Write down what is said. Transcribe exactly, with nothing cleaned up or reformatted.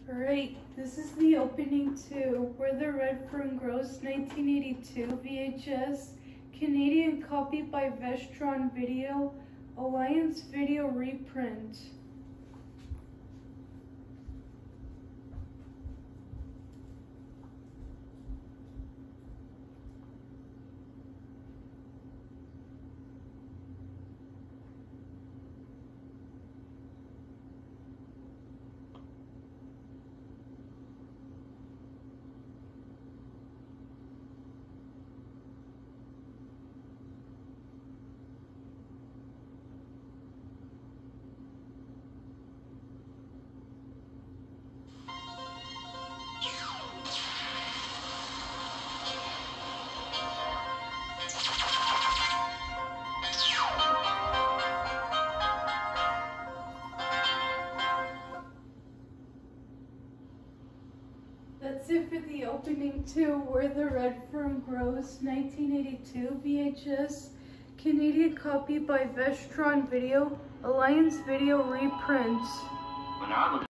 Alright, this is the opening to Where the Red Fern Grows, nineteen eighty-two V H S, Canadian copy by Vestron Video, Alliance Video reprint. That's it for the opening to Where the Red Fern Grows, nineteen eighty-two V H S, Canadian copy by Vestron Video, Alliance Video reprint.